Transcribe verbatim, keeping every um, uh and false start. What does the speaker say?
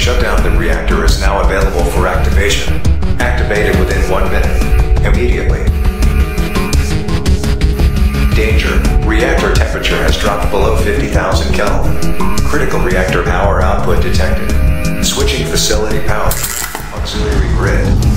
shut down. The reactor is now available for activation. Activated within one minute. Immediately. Danger. Reactor temperature has dropped below fifty thousand Kelvin. Critical reactor power output detected. Switching facility power. Auxiliary grid.